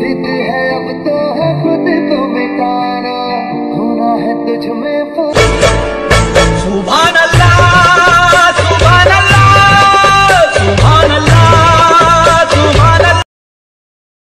जिद है अब तो है खुद को मिटाना, होना है तुझ में